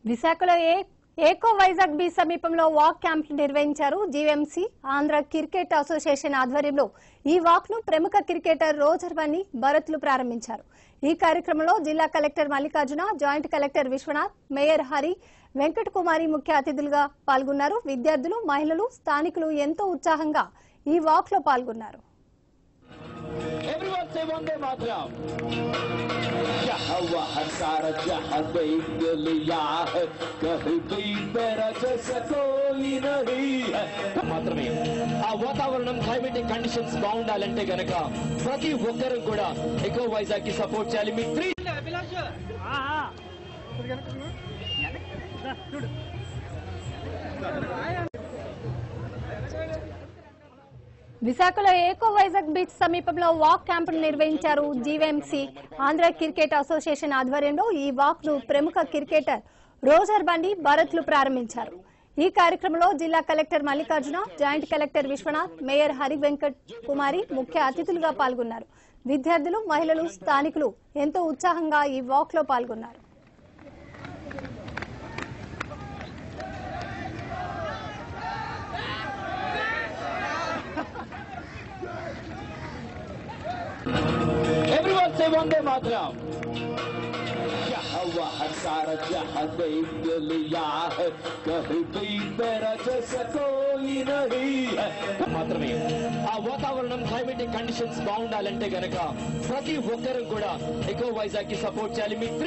విశాఖలో eco Vizag beach సమీపంలో walk camp నిర్వహించారు. జీవీఎంసీ ఆంధ్ర క్రికెట్ అసోసియేషన్ ఆధ్వర్యంలో ఈ వాక్ ను ప్రముఖ క్రికెటర్ రోజర్ బన్నీ భరత్లు ప్రారంభించారు. ఈ కార్యక్రమంలో జిల్లా collector Mallikarjuna, joint collector Vishwanath, mayor Hari Venkata Kumari ముఖ్య అతిథులుగా పాల్గొన్నారు. విద్యార్థులు, మహిళలు, స్థానికులు ఎంతో ఉత్సాహంగా ఈ వాక్ లో పాల్గొన్నారు. Everyone say Vande Mataram. जहाँ वहाँ सारा जहाँ देख लिया है, कहीं भी मेरा जैसा कोई नहीं है. మాత్రమే ఆ వాతావరణం క్లైమేటిక్ కండిషన్స్ బాగుండాలంటే గనక ప్రతి ఒక్కరూ కూడా ఎకో వైజాగ్ కి సపోర్ట్ చేయాలి. మీ విశాఖలో ఏకో వైజాగ్ బీచ్ సమీపంలో వాక్ క్యాంప్ నిర్వహించారు. జీవీఎంసీ ఆంధ్ర క్రికెట్ అసోసియేషన్ ఆధ్వర్యంలో ఈ వాక్ ను ప్రముఖ క్రికెటర్ రోజర్ బన్నీ భరత్లు ప్రారంభించారు. ఈ కార్యక్రమంలో జిల్లా collector Mallikarjuna, joint collector Vishwanath, mayor Hari Venkata Kumari ముఖ్య అతిథులుగా పాల్గొన్నారు. విద్యార్థులు, మహిళలు, స్థానికులు ఎంతో ఉత్సాహంగా ఈ వాక్ లో పాల్గొన్నారు. Everyone say Vande Mataram. जहाँ वहाँ सारा जहाँ देख लिया है, कहीं भी मेरा जैसा कोई नहीं है. మాత్రమే ఆ వాతావరణం క్లైమేటిక్ కండిషన్స్ బాగుండాలంటే గనక ప్రతి ఒక్కరూ కూడా ఎకో వైజాగ్ కి సపోర్ట్ చేయాలి. మీ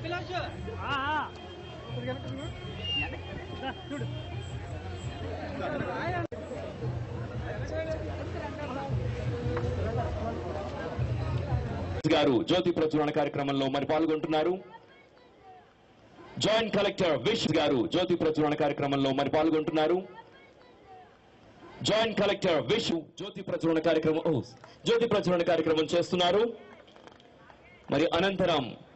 గారు జ్యోతి ప్రజ్వలన కార్యక్రమంలో మరి పాల్గొంటున్నారు. జాయింట్ కలెక్టర్ విశ్వ గారు జ్యోతి ప్రజ్వలన కార్యక్రమంలో మరి పాల్గొంటున్నారు. జాయింట్ కలెక్టర్ విశ్వ జ్యోతి ప్రజ్వలన కార్యక్రమం చేస్తున్నారు. మరి అనంతరం